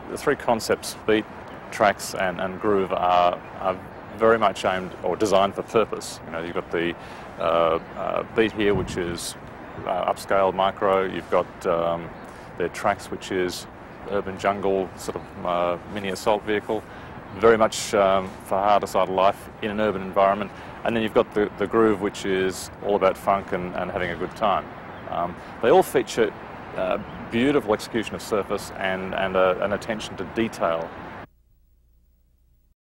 the three concepts, beat, tracks and groove, are very much aimed or designed for purpose. You know, you've got the beat here, which is upscale micro. You've got the tracks, which is urban jungle, sort of mini assault vehicle, very much for harder side of life in an urban environment. And then you've got the groove, which is all about funk and having a good time. They all feature beautiful execution of surface and an attention to detail